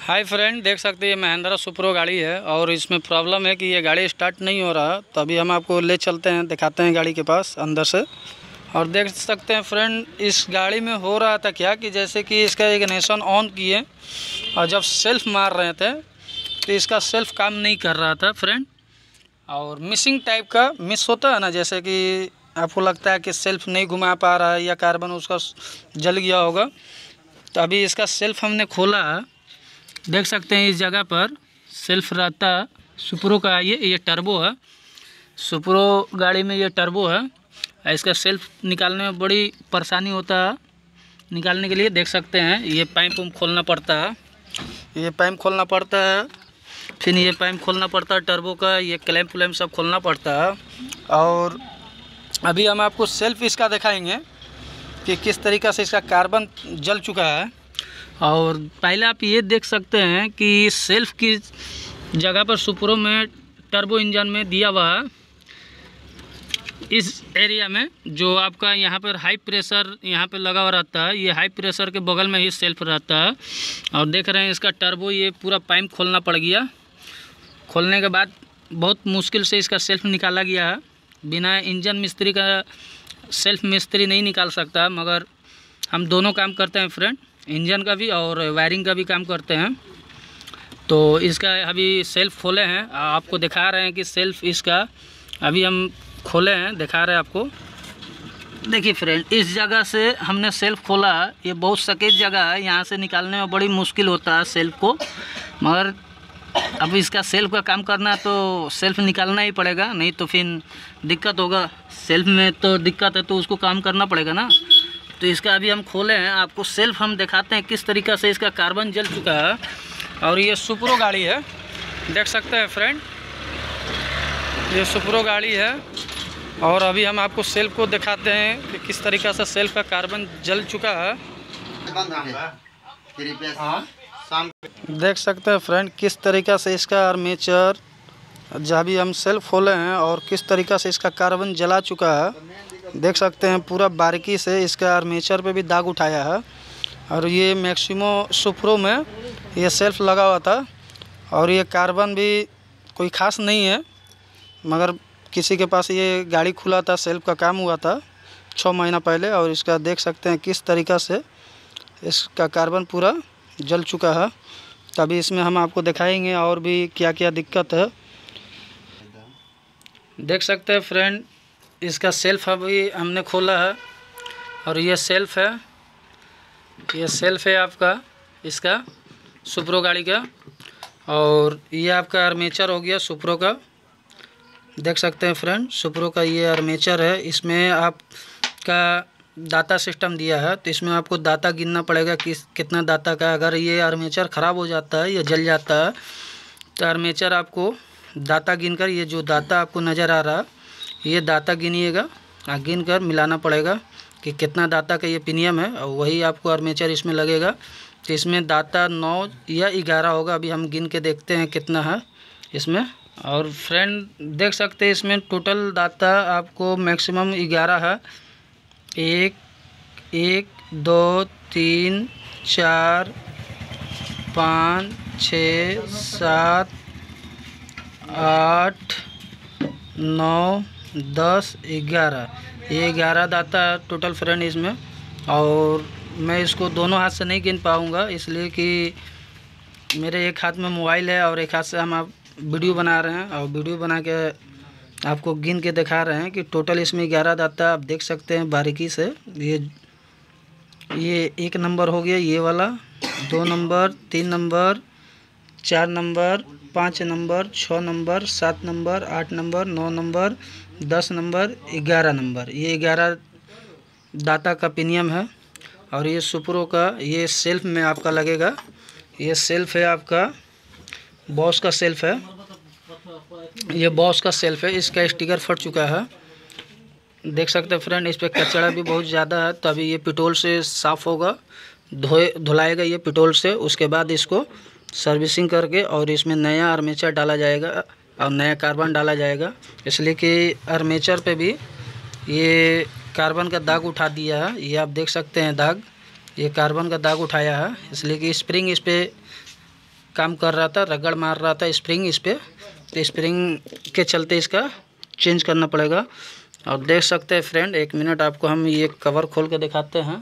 Hi friend, देख सकते हैं ये महिंद्रा सुप्रो गाड़ी है और इसमें प्रॉब्लम है कि ये गाड़ी स्टार्ट नहीं हो रहा। तो अभी हम आपको ले चलते हैं, दिखाते हैं गाड़ी के पास अंदर से। और देख सकते हैं फ्रेंड, इस गाड़ी में हो रहा था क्या कि जैसे कि इसका इग्निशन ऑन किए और जब सेल्फ मार रहे थे तो इसका सेल्फ काम नहीं कर रहा था फ्रेंड। और मिसिंग टाइप का मिस होता है ना, जैसे कि आपको लगता है कि सेल्फ नहीं घुमा पा रहा है या कार्बन उसका जल गया होगा। तो अभी इसका सेल्फ हमने खोला है, देख सकते हैं इस जगह पर सेल्फ रहता है सुप्रो का। ये टर्बो है, सुप्रो गाड़ी में ये टर्बो है। इसका सेल्फ निकालने में बड़ी परेशानी होता है निकालने के लिए। देख सकते हैं ये पाइप खोलना पड़ता है, ये पाइप खोलना पड़ता है, फिर ये पाइप खोलना पड़ता है टर्बो का, ये क्लैंप व्लैम्प सब खोलना पड़ता है। और अभी हम आपको सेल्फ इसका दिखाएंगे कि किस तरीक़ा से इसका कार्बन जल चुका है। और पहले आप ये देख सकते हैं कि सेल्फ की जगह पर सुप्रो में टर्बो इंजन में दिया हुआ है, इस एरिया में जो आपका यहाँ पर हाई प्रेशर यहाँ पे लगा हुआ रहता है, ये हाई प्रेशर के बगल में ही सेल्फ रहता है। और देख रहे हैं इसका टर्बो, ये पूरा पाइप खोलना पड़ गया। खोलने के बाद बहुत मुश्किल से इसका सेल्फ निकाला गया है। बिना इंजन मिस्त्री का सेल्फ मिस्त्री नहीं निकाल सकता, मगर हम दोनों काम करते हैं फ्रेंड, इंजन का भी और वायरिंग का भी काम करते हैं। तो इसका अभी सेल्फ खोले हैं, आपको दिखा रहे हैं कि सेल्फ इसका अभी हम खोले हैं, दिखा रहे हैं आपको। देखिए फ्रेंड, इस जगह से हमने सेल्फ खोला है, ये बहुत सकेज जगह है, यहाँ से निकालने में बड़ी मुश्किल होता है सेल्फ को। मगर अब इसका सेल्फ का काम करना है तो सेल्फ निकालना ही पड़ेगा, नहीं तो फिर दिक्कत होगा। सेल्फ में तो दिक्कत है तो उसको काम करना पड़ेगा ना। तो इसका अभी हम खोले हैं, आपको सेल्फ हम दिखाते हैं किस तरीक़ा से इसका कार्बन जल चुका है। और ये सुप्रो गाड़ी है, देख सकते हैं फ्रेंड, ये सुप्रो गाड़ी है। और अभी हम आपको सेल्फ को दिखाते हैं कि किस तरीक़ा से सेल्फ का कार्बन जल चुका है। देख सकते हैं फ्रेंड किस तरीक़ा से इसका आर्मेचर, जब भी हम सेल्फ खोले हैं और किस तरीक़ा से इसका कार्बन जला चुका है। देख सकते हैं पूरा बारीकी से इसका आर्मेचर पे भी दाग उठाया है। और ये मैक्सिमो सुप्रो में ये सेल्फ लगा हुआ था और ये कार्बन भी कोई ख़ास नहीं है, मगर किसी के पास ये गाड़ी खुला था, सेल्फ का काम हुआ था 6 महीना पहले। और इसका देख सकते हैं किस तरीक़ा से इसका कार्बन पूरा जल चुका है। तभी इसमें हम आपको दिखाएंगे और भी क्या क्या दिक्कत है। देख सकते हैं फ्रेंड, इसका सेल्फ अभी हमने खोला है और ये सेल्फ है, ये सेल्फ है आपका इसका सुप्रो गाड़ी का। और ये आपका आर्मेचर हो गया सुप्रो का, देख सकते हैं फ्रेंड सुप्रो का ये आर्मेचर है। इसमें आपका दाता सिस्टम दिया है, तो इसमें आपको दाता गिनना पड़ेगा कि कितना दाता का। अगर ये आर्मेचर ख़राब हो जाता है या जल जाता है तो आर्मेचर आपको दाता गिनकर, ये जो दाता आपको नज़र आ रहा है ये दाता गिनिएगा, गिन कर मिलाना पड़ेगा कि कितना दाता का ये पिनियम है, और वही आपको आर्मेचर इसमें लगेगा। तो इसमें दाता 9 या 11 होगा, अभी हम गिन के देखते हैं कितना है इसमें। और फ्रेंड देख सकते हैं इसमें टोटल दाता आपको मैक्सिमम 11 है। 1 2 3 4 5 6 7 8 9 10 11, ये 11 दाता है टोटल फ्रेंड इसमें। और मैं इसको दोनों हाथ से नहीं गिन पाऊँगा, इसलिए कि मेरे एक हाथ में मोबाइल है और एक हाथ से हम आप वीडियो बना रहे हैं, और वीडियो बना के आपको गिन के दिखा रहे हैं कि टोटल इसमें 11 दाता आप देख सकते हैं बारीकी से। ये 1 नंबर हो गया, ये वाला 2 number 3 number 4 number 5 number 6 number 7 number 8 number 9 number 10 number 11 number, ये 11 दाता का पिनियम है। और ये सुप्रो का ये सेल्फ में आपका लगेगा, ये सेल्फ है आपका बॉस का सेल्फ है, ये बॉस का सेल्फ है। इसका स्टिकर फट चुका है, देख सकते हैं फ्रेंड, इस पर कचरा भी बहुत ज़्यादा है। तो अभी ये पेट्रोल से साफ़ होगा, धुलाएगा ये पेट्रोल से, उसके बाद इसको सर्विसिंग करके और इसमें नया आर्मेचर डाला जाएगा और नया कार्बन डाला जाएगा। इसलिए कि आर्मेचर पे भी ये कार्बन का दाग उठा दिया है, ये आप देख सकते हैं दाग, ये कार्बन का दाग उठाया है। इसलिए कि स्प्रिंग इस पर काम कर रहा था, रगड़ मार रहा था स्प्रिंग इस पर, तो स्प्रिंग के चलते इसका चेंज करना पड़ेगा। और देख सकते हैं फ्रेंड, 1 मिनट आपको हम ये कवर खोल के दिखाते हैं।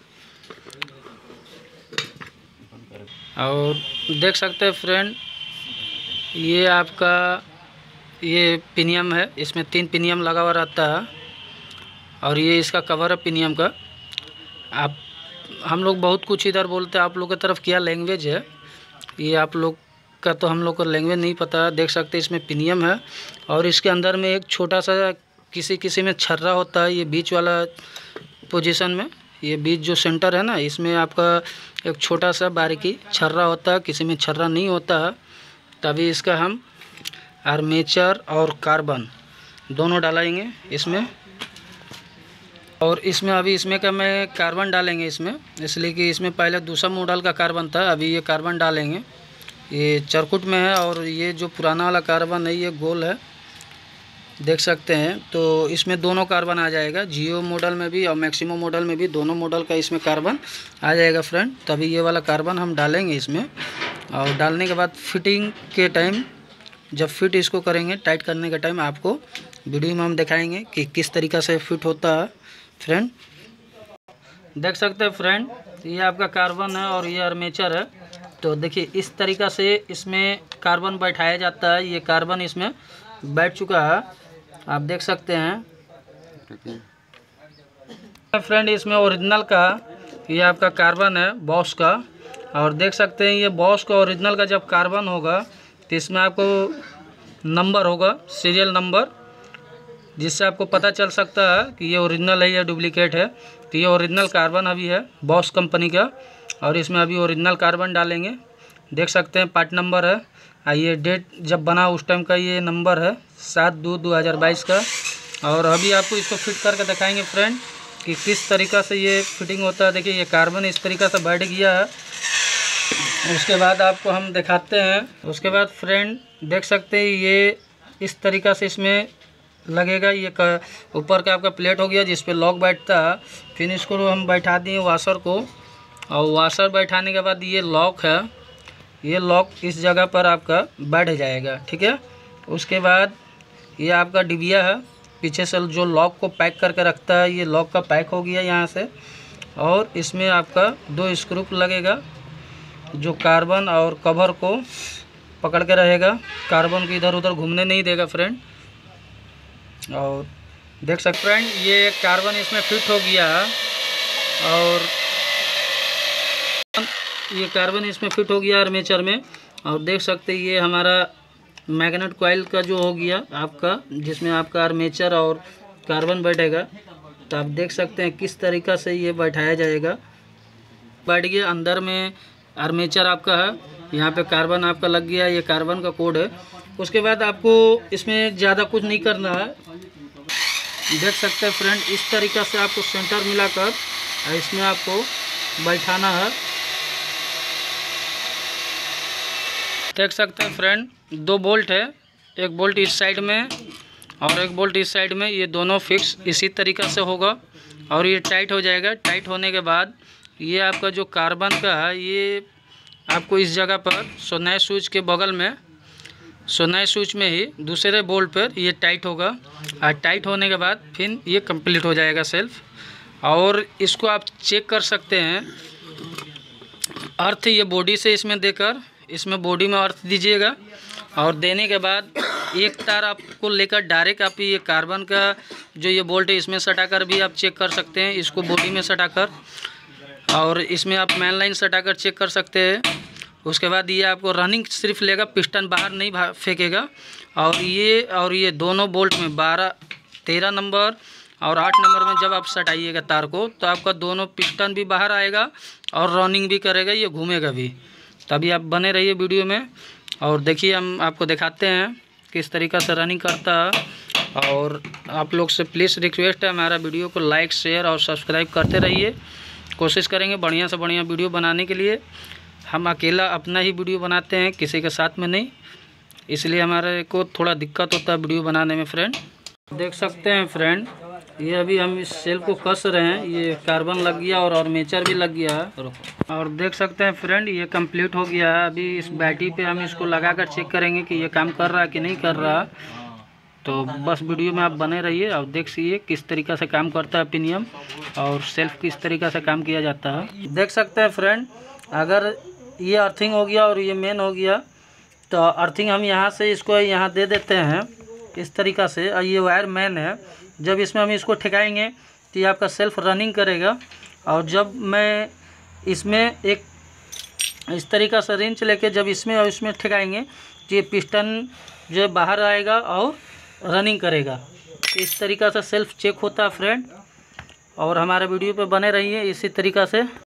और देख सकते हैं फ्रेंड, ये आपका ये पिनियम है, इसमें 3 पिनियम लगा हुआ रहता है और ये इसका कवर है पिनियम का। आप हम लोग बहुत कुछ इधर बोलते हैं, आप लोग की तरफ क्या लैंग्वेज है ये आप लोग का तो हम लोग को लैंग्वेज नहीं पता। देख सकते हैं इसमें पिनियम है और इसके अंदर में एक छोटा सा किसी में छर्रा होता है, ये बीच वाला पोजीशन में, ये बीच जो सेंटर है ना, इसमें आपका एक छोटा सा बारीकी छर्रा होता है, किसी में छर्रा नहीं होता है। तभी इसका हम आर्मेचर और कार्बन दोनों डालेंगे इसमें। और इसमें अभी इसमें का मैं कार्बन डालेंगे इसमें, इसलिए कि इसमें पहले दूसरा मॉडल का कार्बन था, अभी ये कार्बन डालेंगे। ये चरकुट में है और ये जो पुराना वाला कार्बन है ये गोल है, देख सकते हैं। तो इसमें दोनों कार्बन आ जाएगा, जियो मॉडल में भी और मैक्सिमो मॉडल में भी, दोनों मॉडल का इसमें कार्बन आ जाएगा फ्रेंड। तभी ये वाला कार्बन हम डालेंगे इसमें। और डालने के बाद फिटिंग के टाइम, जब फिट इसको करेंगे, टाइट करने का टाइम आपको वीडियो में हम दिखाएंगे कि किस तरीक़ा से फिट होता है फ्रेंड। देख सकते हैं फ्रेंड, ये आपका कार्बन है और ये आर्मेचर है। तो देखिए इस तरीक़ा से इसमें कार्बन बैठाया जाता है। ये कार्बन इसमें बैठ चुका है, आप देख सकते हैं फ्रेंड। इसमें ओरिजिनल का ये आपका कार्बन है बॉश का, और देख सकते हैं ये बॉश का ओरिजिनल का जब कार्बन होगा तो इसमें आपको नंबर होगा, सीरियल नंबर, जिससे आपको पता चल सकता है कि ये ओरिजिनल है या डुप्लीकेट है। तो ये ओरिजिनल कार्बन अभी है बॉश कंपनी का, और इसमें अभी ओरिजिनल कार्बन डालेंगे। देख सकते हैं पार्ट नंबर है, ये डेट जब बना उस टाइम का ये नंबर है 7/2/2022 का। और अभी आपको इसको फिट करके दिखाएंगे फ्रेंड कि किस तरीक़ा से ये फिटिंग होता है। देखिए ये कार्बन इस तरीक़ा से बैठ गया है, उसके बाद आपको हम दिखाते हैं। उसके बाद फ्रेंड देख सकते हैं ये इस तरीक़ा से इसमें लगेगा। ये ऊपर का आपका प्लेट हो गया जिस पे लॉक बैठता है। फिर इसको हम बैठा दिए वाशर को, और वाशर बैठाने के बाद ये लॉक है, ये लॉक इस जगह पर आपका बैठ जाएगा, ठीक है। उसके बाद ये आपका डिबिया है, पीछे से जो लॉक को पैक करके रखता है, ये लॉक का पैक हो गया यहाँ से। और इसमें आपका 2 स्क्रू लगेगा जो कार्बन और कवर को पकड़ के रहेगा, कार्बन को इधर उधर घूमने नहीं देगा फ्रेंड। और देख सकते फ्रेंड ये कार्बन इसमें फिट हो गया है, और ये कार्बन इसमें फिट हो गया आर्मेचर में। और देख सकते हैं ये हमारा मैग्नेट कॉइल का जो हो गया आपका, जिसमें आपका आर्मेचर और कार्बन बैठेगा। तो आप देख सकते हैं किस तरीक़ा से ये बैठाया जाएगा। बैठ गया, अंदर में आर्मेचर आपका है, यहाँ पे कार्बन आपका लग गया, ये कार्बन का कोड है। उसके बाद आपको इसमें ज़्यादा कुछ नहीं करना है। देख सकते हैं फ्रेंड इस तरीक़ा से आपको सेंटर मिलाकर इसमें आपको बैठाना है। देख सकते हैं फ्रेंड 2 बोल्ट है, एक बोल्ट इस साइड में और एक बोल्ट इस साइड में, ये दोनों फिक्स इसी तरीक़ा से होगा और ये टाइट हो जाएगा। टाइट होने के बाद ये आपका जो कार्बन का है ये आपको इस जगह पर सोनाई स्विच के बगल में, सोनाई स्विच में ही दूसरे बोल्ट पर ये टाइट होगा। और टाइट होने के बाद फिर ये कंप्लीट हो जाएगा सेल्फ। और इसको आप चेक कर सकते हैं, अर्थ ये बॉडी से इसमें देकर, इसमें बॉडी में अर्थ दीजिएगा, और देने के बाद एक तार आपको लेकर डायरेक्ट आप ये कार्बन का जो ये बोल्ट है इसमें सटाकर भी आप चेक कर सकते हैं, इसको बॉडी में सटाकर, और इसमें आप मेन लाइन सटाकर चेक कर सकते हैं। उसके बाद ये आपको रनिंग सिर्फ लेगा, पिस्टन बाहर नहीं फेंकेगा। और ये दोनों बोल्ट में 12, 13 नंबर और 8 नंबर में जब आप सटाइएगा तार को, तो आपका दोनों पिस्टन भी बाहर आएगा और रनिंग भी करेगा, ये घूमेगा भी। तभी आप बने रहिए वीडियो में और देखिए, हम आपको दिखाते हैं किस तरीक़ा से रनिंग करता है। और आप लोग से प्लीज़ रिक्वेस्ट है, हमारा वीडियो को लाइक, शेयर और सब्सक्राइब करते रहिए। कोशिश करेंगे बढ़िया से बढ़िया वीडियो बनाने के लिए। हम अकेला अपना ही वीडियो बनाते हैं, किसी के साथ में नहीं, इसलिए हमारे को थोड़ा दिक्कत होता है वीडियो बनाने में फ्रेंड। देख सकते हैं फ्रेंड ये अभी हम इस सेल्फ को कस रहे हैं, ये कार्बन लग गया और आर्मेचर भी लग गया है। और देख सकते हैं फ्रेंड, ये कंप्लीट हो गया है। अभी इस बैटरी पे हम इसको लगा कर चेक करेंगे कि ये काम कर रहा है कि नहीं कर रहा। तो बस वीडियो में आप बने रहिए और देख सीखिए किस तरीक़ा से काम करता है पिनियम और सेल्फ किस तरीक़ा से काम किया जाता है। देख सकते हैं फ्रेंड, अगर ये अर्थिंग हो गया और ये मेन हो गया तो अर्थिंग हम यहाँ से इसको यहाँ दे देते हैं इस तरीक़ा से। और ये वायर मेन है, जब इसमें हम इसको ठेकाएंगे तो ये आपका सेल्फ रनिंग करेगा। और जब मैं इसमें एक इस तरीक़ा से रिंच लेके जब इसमें और इसमें ठेकाएंगे तो ये पिस्टन जो बाहर आएगा और रनिंग करेगा। इस तरीक़ा से सेल्फ चेक होता है फ्रेंड। और हमारे वीडियो पे बने रहिए इसी तरीक़ा से।